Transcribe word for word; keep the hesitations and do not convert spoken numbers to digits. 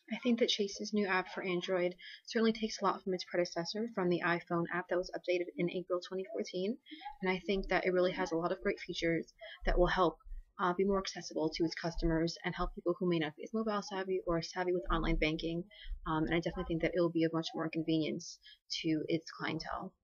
I think that Chase's new app for Android certainly takes a lot from its predecessor, from the iPhone app that was updated in April twenty fourteen, and I think that it really has a lot of great features that will help uh, be more accessible to its customers and help people who may not be as mobile savvy or savvy with online banking. Um, and I definitely think that it will be of much more convenience to its clientele.